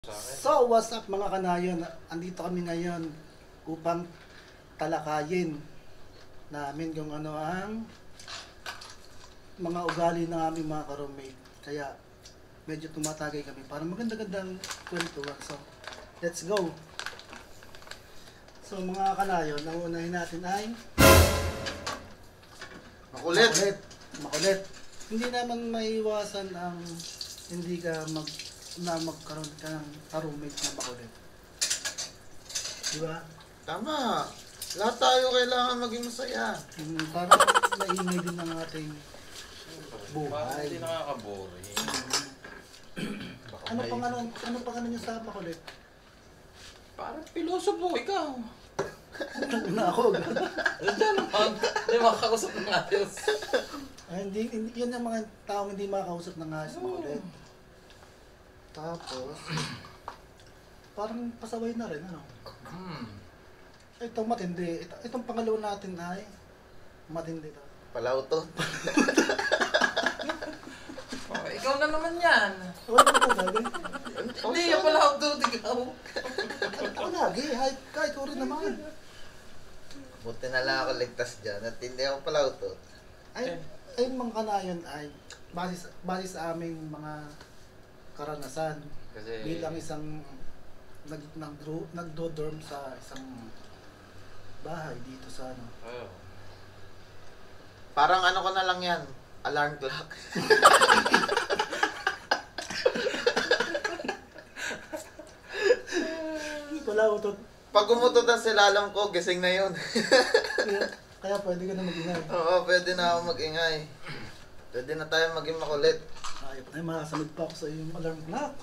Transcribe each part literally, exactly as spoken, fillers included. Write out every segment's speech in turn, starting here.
So, what's up mga kanayon? Andito kami ngayon upang talakayin namin kung ano ang mga ugali ng aming mga ka-roommate. Kaya medyo tumatagay kami para maganda-gandang kwentuhan. So, let's go! So mga kanayon, ang unahin natin ay Makulit! Makulit! Makulit! Hindi naman maiwasan ang hindi ka mag na magkaroon ka ng ka-roommate na makulit. Di ba? Tama! Lahat tayo kailangan maging masaya. Hmm, para maingay din ang ating Parang buhay. hindi nakaka-boring. Ano pang ano, ano pang ano nyo sa makulit? Parang pilosopo, ikaw. Na ako. Nandiyan naman. Hindi makakausap ng ayos. Ay, hindi, hindi, yun ang mga taong hindi makakausap ng ayos makulit. Tapos, parang pasaway na rin, ano? Hmm. Itong matindi. Ito, itong pangalawa natin ay matindi to. Palauto. Oh, ikaw na naman yan. Wala na ito gagawin. Hindi, yung pala ako doon, ikaw. Ako lagi, kahit, kahit ko rin naman. Buti na lang ako ligtas dyan at hindi ako palauto. Ay, ay mga kanayon ay base, sa- base sa aming mga karanasan Kasi, bilang isang nag, nagdo, nagdo-dorm sa isang bahay dito sa ano. oh. Parang ano ko na lang yan, alarm clock. Wala ko to. Pag umutot ang silalam ko, gising na yun. Kaya, kaya pwede ka na mag-ingay. Oo, pwede na ako mag-ingay. Pwede na tayo maging makulit. Ayop na, makasamid pa ako sa iyong alarm clock.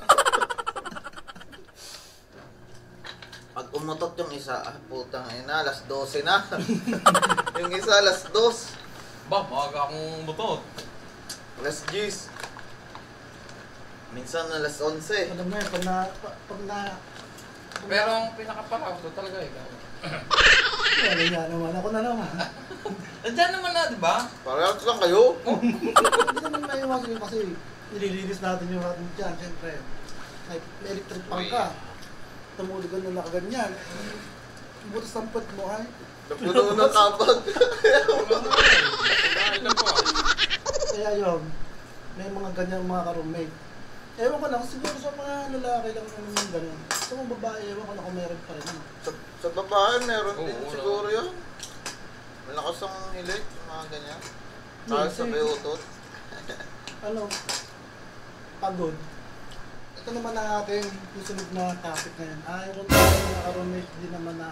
Pag umutot yung isa, ah, putang ina, alas dose na. Yung isa, alas dos. Ba, maaga akong butot. Alas diyes. Minsan alas onse. Alam mo yun, pag na, pag, pag na, Pero ang pinakapalaw ko talaga ikaw. wala nga naman, ako na naman. Nandiyan naman na, di ba? Parehas lang kayo. Hindi naman maiwasan yun kasi nililinis natin yung ating dyan, siyempre. May may electric pan ka. Tumulog ka na nakaganyan. Butas ng puwet mo ay. Napuno ng kabag. Dahil na po. Kaya yun, may mga ganyan mga ka-roommate. Ewan ko lang, siguro sa mga lalaki lang naman yung ganyan. Sa mga babae, ewan ko lang kung meron pa rin. Ano. Sa, sa babae, meron Oo, din wala. siguro yun. Malakas ang hilig, yung mga ganyan. Kahit Yes, sa eh. bayutot. Ano, pagod. Ito naman ang ating susunod na topic na yun. Ay, kung tayo mga ka-roommate din naman na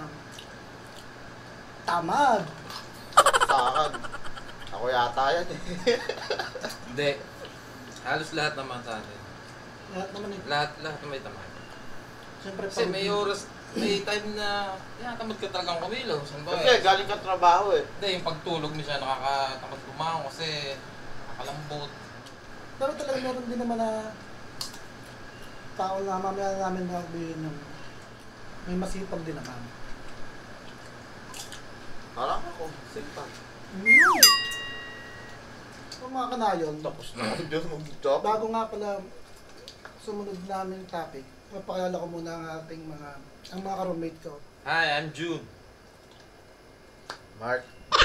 tamad. Sakad. Ako yata yan eh. Hindi. Halos lahat naman sa atin. Lahat naman eh. Lahat, lahat na may tamad. Siyempre, Kasi may oras, may time na tinatamad ka talagang kumilos. Ano ba Kasi eh? galing ka trabaho eh. Hindi, yung pagtulog mo siya nakakatamad bumangon kasi nakakalambot. Pero talaga meron din naman na tao na mamaya namin nakabihin yung may masipag din naman. Parang ako, sipag. Mm. So mga kanayon, Tapos na ako dyan mag-job. bago nga pala sumunod namin topic, mapakilala ko muna ang ating mga, ang mga ka-roommate ko. Hi, I'm June. Mark.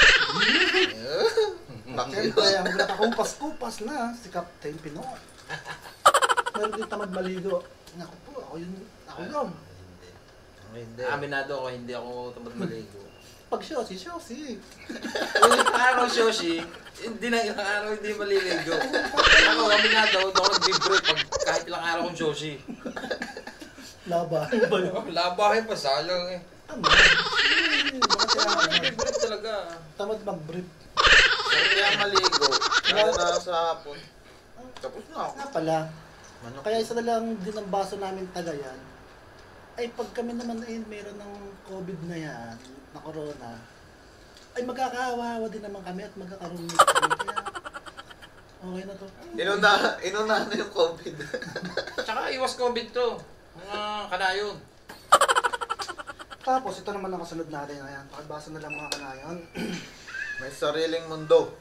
Bakit Siyempre, ang nakakumpas-kupas na si Captain Pinoy. Meron din tamad maligo. Naku po, ako yun, ako yun. Hindi. Ako hindi. Aminado ako, hindi ako tamad maligo. Pag Shosi, Shosi. Kung ilang araw, Shoshi, hindi na ilang araw hindi maliligo. Ako, aminado, hindi ako nag-vibrate pag kahit ilang araw kong Shoshi. Laba. Ba yun? Labahin pa, sayang eh. Tama. Eh, bakit Ako kaya nag-vibrate talaga. tamad mag-brief? Sabi kaya maligo. Lalo na sa hapon. Tapos na ako. Nga pala, Manok. kaya isa na lang din ang baso namin tagayan, ay pag kami naman ay meron ng COVID na yan, na corona, ay magkakahawa din naman kami at magkakaroon kami. Kaya, okay na to. Inuna, inuna na yung COVID. Tsaka iwas COVID to. Mga kanayon. Tapos ito naman ang kasunod natin. Ayan, pakibasa na lang mga kanayon. May sariling mundo.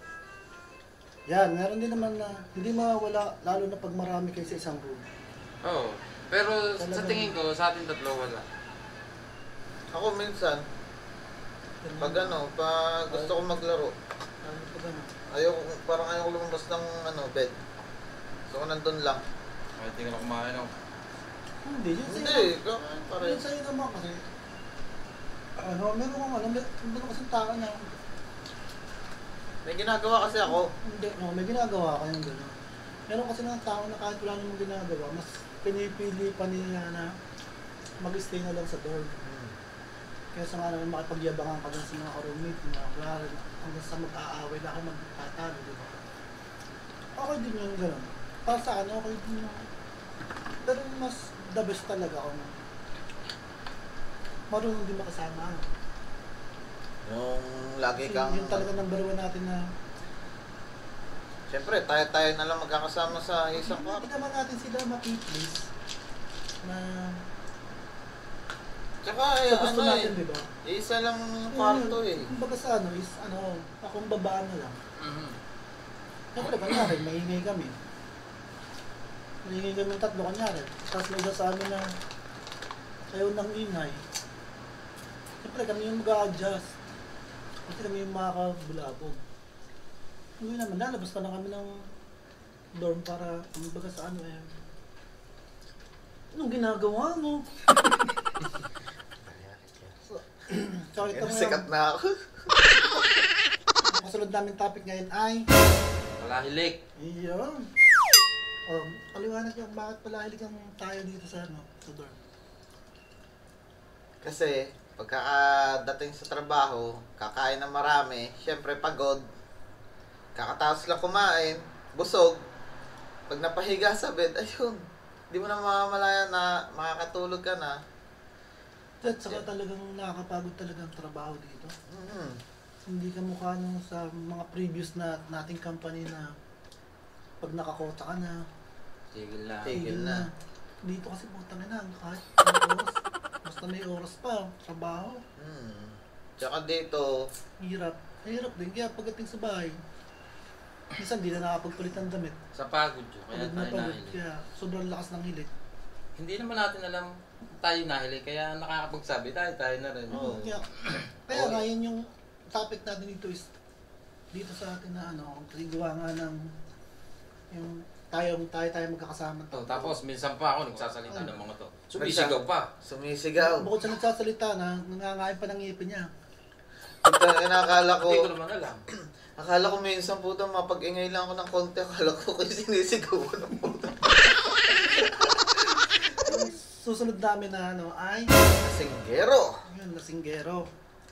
Yan, meron din naman na hindi mawawala lalo na pag marami kayo sa isang room. Oo. Pero sa Talagang- tingin ko, sa ating tatlo wala. Ako minsan, pag ano, pag gusto ko maglaro, Ano pa gano'n? ayaw, parang ayaw ko lumabas ng ano, bed. So, nandun lang. Ay, hindi ka na kumain ako. Hindi, yun sa'yo. Hindi, kakain pa rin. Yun sa'yo naman kasi. Ano, meron kang ano, mer- meron kasi tao na, May ginagawa kasi ako. hindi, no, may ginagawa ka yung gano'n. Meron kasi ng tao na kahit wala namang ginagawa, mas pinipili pa nila na mag-stay na lang sa dorm. Kaya sa nga naman makipagyabangan ka dun sa mga ka-roommate na wala rin, hanggang sa mag-aaway na ako magtatalo, di ba? Okay din yung gano'n. Para sa akin, okay din yung... Pero mas the best talaga ako. Marunong din makasama. Yung lagi Kasi kang... yun talaga number one natin na... Siyempre, tayo-tayo na lang magkakasama sa isang Hindi kwarto. naman natin sila ma-please na... Tsaka, eh, Sa gusto ano natin, eh, di ba? isa lang kwarto eh. Kumbaga sa ano is, ano, akong babaan na lang. Mhm. Siyempre, kanyari, maingay kami. Maingay kami tatlo, kanyari. Tapos may isa sa amin na ayaw ng ingay. Siyempre, kami yung mag-a-adjust. Kasi kami yung makakabulabog. Hindi naman, lalabas pa na kami ng dorm para, kumbaga sa ano eh, anong ginagawa mo? So, tsaka ito Kaya sikat ngayon, na ako. ang kasunod namin topic ngayon ay, Palahilik. iyon. Um, paliwanag yung bakit pala hilig ang tayo dito sa ano, sa dorm. Kasi, pagkakadating sa trabaho, kakain ng marami, syempre pagod. Kakatapos lang kumain, busog. Pag napahiga sa bed, ayun. Di mo na mamamalayan na makakatulog ka na. At saka talagang nakakapagod talaga ang trabaho dito. Mm. Hindi ka mukha nung sa mga previous na nating company na pag nakakota ka na, Tigil na. Tigil na. Dito kasi putang ina, kahit may oras, basta may oras pa, trabaho, Mm. Tsaka dito, hirap. Hirap din, kaya pagdating sa bahay, minsan di na nakapagpalit ng damit. Sa pagod yun, kaya Pagod na tayo pagod, nahilig. kaya sobrang lakas ng hilig. Hindi naman natin alam tayo nahilig, kaya nakakapagsabi tayo, tayo na rin. Oo. Kaya, kaya Oo. nga yun yung topic natin dito is dito sa atin na ano, kasi gawa nga ng yung tayo, tayo tayo magkakasama. Oh, tapos minsan pa ako nagsasalita ng mga to. Sumisigaw pa. sumisigaw. Bukod sa nagsasalita na, nangangain pa ng ngipin niya. Puta, nakakala ko, Hindi ko naman alam. akala ko minsan puta, mapag-ingay lang ako ng konti. Akala ko kayo sinisigaw ko ng puta. Yung susunod namin na ano ay, Singgero. yun, lasinggero.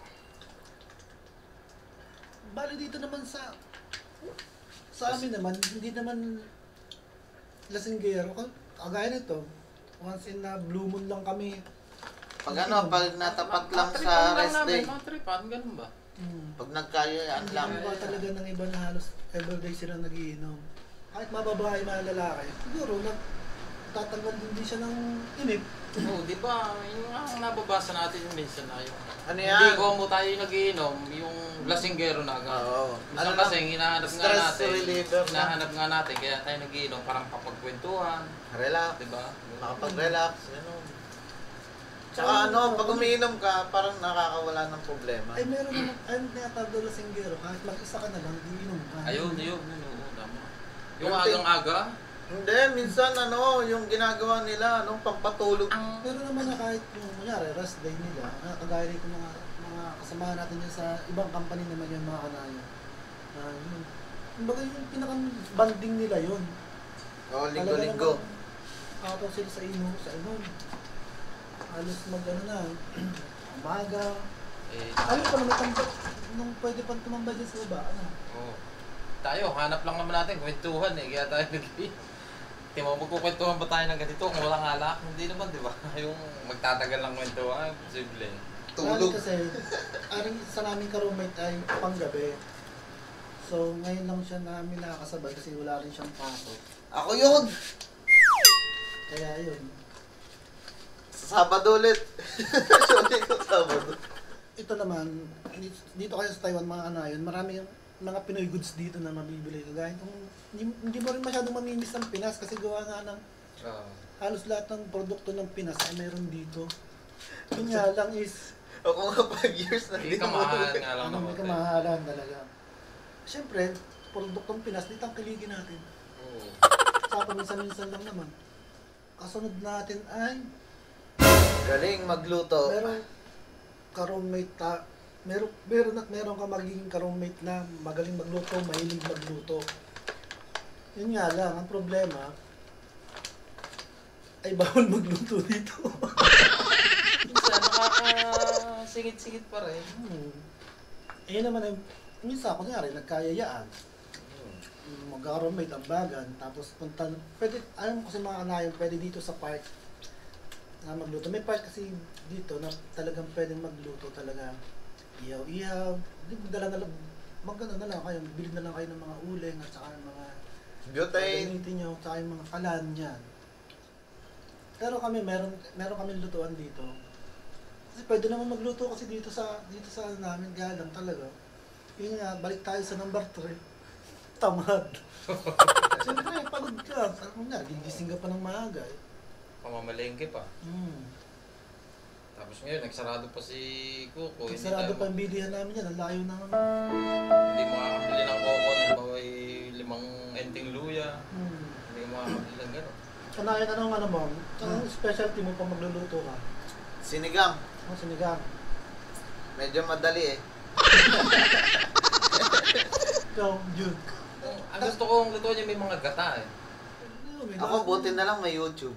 Bali dito naman sa, sa amin naman, hindi naman lasinggero. Kagaya nito, once in a blue moon lang kami. Pag ano, pag natapat lang Mga sa tripan lang rest namin, day. Mga tripan, ganun ba? Hmm. Pag nagkayayaan Hindi lang. lang ba talaga ng iba na halos everyday sila nagiinom. Kahit mababae na lalaki, siguro nag tatanggal din din siya ng inip. Oo, di ba? Yung nga ang nababasa natin yung minsan na yung... Ano Hindi yan? ko mo tayo nagiinom, yung lasinggero na agad. Oo. Minsan Ano kasi lang, hinahanap nga stress natin, reliever na. hinahanap nga natin, kaya tayo nagiinom parang kapagkwentuhan, Relax. di ba? Makapag-relax. Ganun. Tsaka ano, pag umiinom ka, parang nakakawala ng problema. Ay meron naman, ay tinatawag daw lasinggero, kahit mag-isa ka na lang, iinom ka. Ayun, ayun, yun, oo, tama. Yung Yung ting- agang-aga, Hindi, minsan ano, yung ginagawa nila, ano, pampatulog. Pero naman na kahit yung, kunyari, rest day nila, na kagaya rito mga, mga kasamahan natin yun sa ibang company naman yung mga kanayo. Uh, yun. Kumbaga yung pinaka-banding nila yun. Oo, linggo-linggo. Ako sila sa ino, sa inom. Halos mag ano na, umaga. eh, Ano pa naman tambay, nung pwede pang tumambay dyan sa baba, ano? oo. Tayo, hanap lang naman natin, kwentuhan eh, kaya tayo nag- Di mo, magkukwentuhan ba tayo ng ganito kung walang alak? Hindi naman, di ba? Yung magtatagal ng kwentuhan, posible. Tulog. Lalo kasi, aring sa naming ka-roommate ay panggabi. So, ngayon lang siya namin nakakasabay kasi wala rin siyang pasok. Ako yun! Kaya yun. Sa Sabado ulit. Sorry ko, Sabado. Ito naman, dito kasi sa Taiwan mga kanayon, marami yung mga Pinoy goods dito na mabibili. Kagaya kung hindi, hindi mo rin masyadong mamimiss ang Pinas kasi gawa nga ng Oo. halos lahat ng produkto ng Pinas ay meron dito. Yun nga lang is, Ako nga five years na May dito. kamahalan nga lang ano, ng may konti. kamahalan talaga. Siyempre, produktong Pinas, dito ang kiligin natin. Oo. Sa paminsan-minsan lang naman. Kasunod natin ay, Galing magluto. meron ka-roommate ta, meron, meron at meron ka magiging ka-roommate na magaling magluto, mahilig magluto. Yun nga lang, ang problema, ay bawal magluto dito. Minsan, nakakasingit-singit pa rin. Hmm. Eh naman ay, minsan ako nga rin, nagkayayaan. Mag-roommate ang bagan, tapos punta, pwede, alam mo kasi mga anayon, pwede dito sa park na magluto. May park kasi dito na talagang pwedeng magluto talaga. Ihaw-ihaw, di dala na lang, magano na lang kayo, bili na lang kayo ng mga uling at saka ng mga Butane. gamitin nyo, at saka yung mga kalan yan. Pero kami, meron, meron kami lutuan dito. Kasi pwede naman magluto kasi dito sa, dito sa namin, galang talaga. Yun nga, balik tayo sa number three. Tamad. Siyempre, pagod ka. Alam mo nga, gigising ka pa ng maaga eh. Pamamalengke pa. Hmm. Tapos ngayon, nagsarado pa si Kuko. Hindi Sarado tayo- pa yung bilihan namin yan. Ang layo naman. Hindi makakabili ng Coco na baway limang enting luya. Hmm. Hindi makakabili ng gano'n. Kanayan, anong ano mo? Anong specialty mo pag magluluto ka? Sinigang. Ano sinigang? Medyo madali eh. Ikaw, Jude. Ang, ang gusto kong luto niya may mga gata eh. Ako buti na lang may YouTube.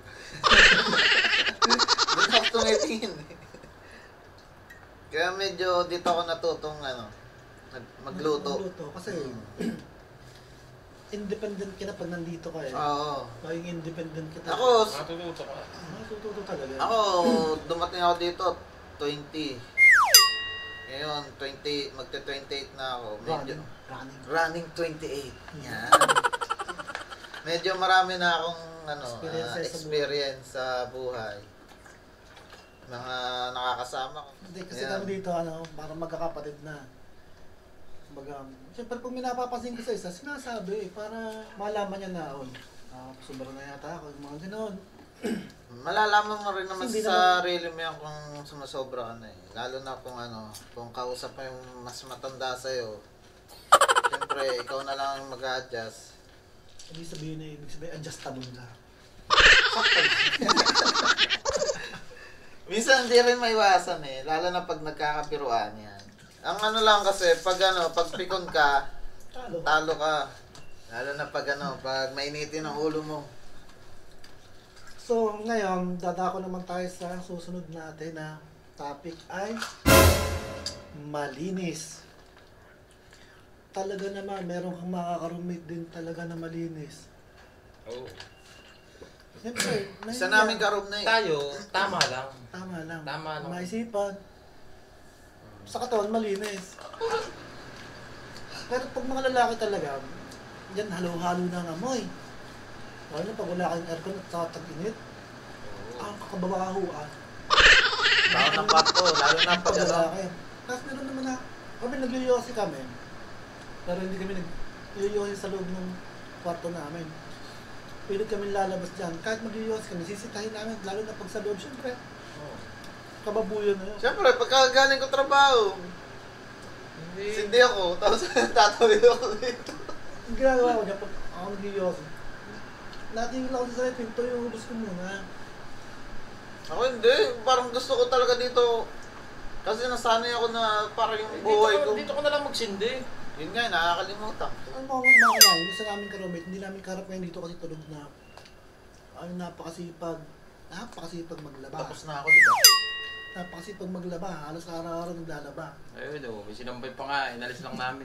Doon ako tumitingin eh. Kaya medyo dito ako natutong ano, nag- magluto. Magluto. Kasi, independent ka na pag nandito ka eh. Oo. Maging independent ka talaga. Ako, Matuluto ka. Matututo talaga. ako dumating ako dito twenty. Ngayon, twenty, magte twenty-eight na ako. Medyo, Running. Running. running twenty-eight. Yan. Medyo marami na akong ano, Experience ah, sa experience sa buhay. Mga nakakasama ko. Hindi, kasi Yan. kami dito, ano, parang magkakapatid na. Kumbaga, siyempre pag may napapansin ko sa isa, sinasabi eh, para malaman niya na, oh, ah, sobra na yata ako, yung mga gano'n. Malalaman mo rin naman Kasi hindi sa sarili mo yan kung sumasobra ka na eh. Lalo na kung ano, kung kausap mo yung mas matanda sa'yo. Siyempre, ikaw na lang mag-a-adjust. Ibig sabihin na, ibig sabihin, adjustable ka. Minsan hindi rin maiwasan eh, lalo na pag nagkakapiruan yan. Ang ano lang kasi, pag ano, pag pikon ka, Talo. talo ka. Lalo na pag ano, pag mainitin ang ulo mo. So, ngayon, dadako naman tayo sa susunod natin na topic ay malinis. Talaga naman, meron kang makaka-roommate din talaga na malinis. Oo. Siyempre, Isa nahiya. namin karob na eh. Tayo, tama lang. Tama lang. Tama lang. Maisipan. Sa katawan, malinis. Pero pag mga lalaki talaga, yan halo-halo na ang amoy. Lalo na pag wala kayong aircon at saka tag-init, ang kakababahuan. Baon ng kwarto, lalo na pag ano. lalaki. Tapos meron naman na, kami nag-yoyosi kami. Pero hindi kami nag-yoyosi sa loob ng kwarto namin. Pilit kami lalabas dyan. Kahit mag-yoyosi kami, sisitahin namin, lalo na pag sa loob, syempre, Oo. kababuyan na yun. Siyempre, pagka galing ko trabaho, Hindi. sindi ako, tapos tatawid ako dito. Ang ginagawa ko niya, pag ako nag-yoyosi, natingin lang ako sa pinto, yung ubus ko muna. Ako hindi, parang gusto ko talaga dito. Kasi nasanay ako na parang yung Dito, buhay ka, ko. dito ka na lang magsindi. Yun nga, nakakalimutan. Ang mga mga kanayin, isa namin karomate, hindi namin karap ngayon dito kasi tulog na, ay napakasipag, napakasipag maglaba. Tapos na ako, di ba? Napakasipag maglaba, halos araw-araw naglalaba. Ayun o, may sinampay pa nga. Inalis lang namin.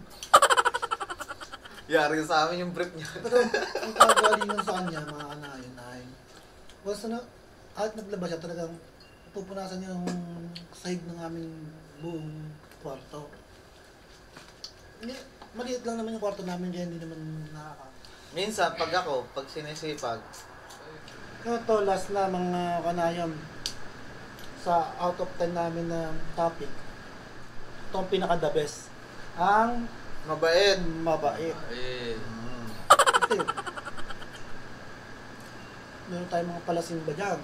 Yari sa amin yung brief niya. Pero ang kagalingan sa kanya, mga kanayin, ay, basta na, kahit naglaba siya, talagang pupunasan niya yung sahig ng aming buong kwarto. Hindi, maliit lang naman yung kwarto namin dyan, hindi naman nakaka. Minsan, pag ako, pag sinisipag, Ito, last na mga kanayon sa out of ten namin na topic. Ito ang pinaka-the best. Ang mabait. mabait. Eh, Mm. Kasi, meron tayong mga palasimba dyan.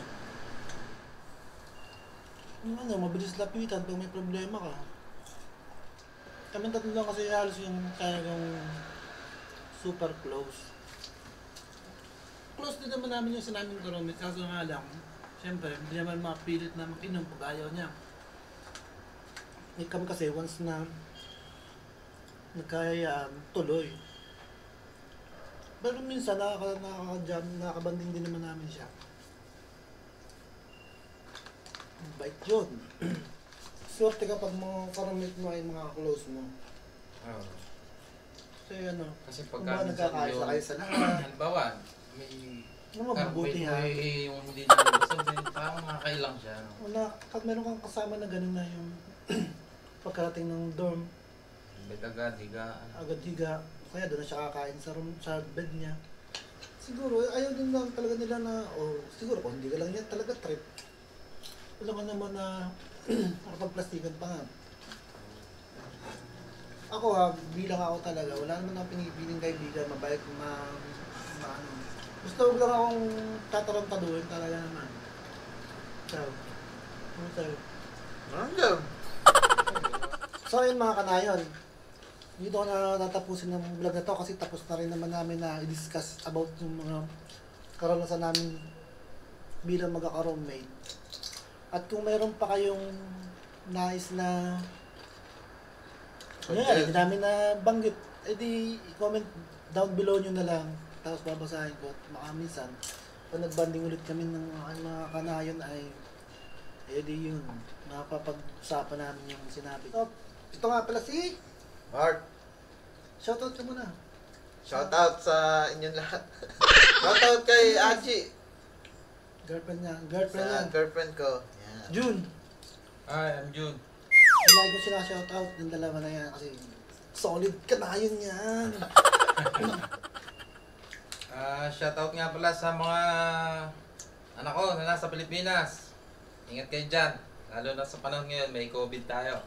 Yung ano, mabilis lapitan pag may problema ka. Kami tatlo lang kasi halos yung talagang super close. Close din naman namin yung sinaming karomit, kaso nga lang, siyempre, hindi naman mapilit na mag-inom pag ayaw niya. Eh kami kasi once na nagkayaan, tuloy. Pero minsan nakaka, nakaka-jam, nakakabanding din naman namin siya. Bait yun. Swerte kapag mga karomit mo ay mga close mo. Oo. Kasi ano, Kasi kung pagka ba nagkakaisa kayo sa lahat, halimbawa, may ano mabubuti ha. may yung hindi na gusto, parang nakakailang siya. Una, pag meron kang kasama na gano'n na yung pagkarating ng dorm, May agad, higa. agad higa, kaya doon na siya kakain sa room, sa bed niya. Siguro, ayaw din lang talaga nila na, o siguro kung hindi ka lang yan talaga trip. Wala ka naman na nakapagplastikan pa nga. Ako ha, bilang ako talaga, wala naman akong pinipiling kaibigan, mabait, ma, ma ano. Gusto ko lang akong tatarantaduhin talaga naman. So, ano sa'yo? Random. So yun mga kanayon, dito ko na natapusin ng vlog na to kasi tapos na rin naman namin na i-discuss about yung mga karanasan namin bilang magkaka-roommate. At kung mayroon pa kayong nais na yeah, hindi namin na banggit, edi i-comment down below nyo na lang tapos babasahin ko at baka minsan pag nagbanding ulit kami ng mga, mga kanayon ay edi yun, napapag-usapan namin yung sinabi. So, ito nga pala si Mark, shoutout ka muna. shoutout sa inyong lahat. Shoutout kay Aji, Girlfriend niya, girlfriend niya. sa girlfriend ko. Yan. June. Hi, I'm June. Lagi ko sila shoutout ng dalawa na yan kasi solid kanayon yan. Ah, shoutout nga pala sa mga anak ko na nasa Pilipinas. Ingat kayo dyan. Lalo na sa panahon ngayon, may COVID tayo.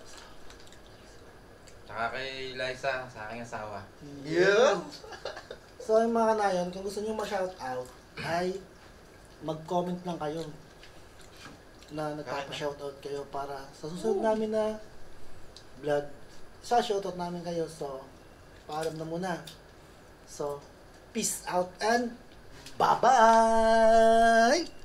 Tsaka kay Liza, sa aking asawa. Yeah. So yung mga kanayon, kung gusto nyo ma-shoutout ay mag-comment lang kayo na nagpapa-shoutout kayo para sa susunod namin na vlog, sa shoutout namin kayo. So, paalam na muna. So, peace out and bye-bye!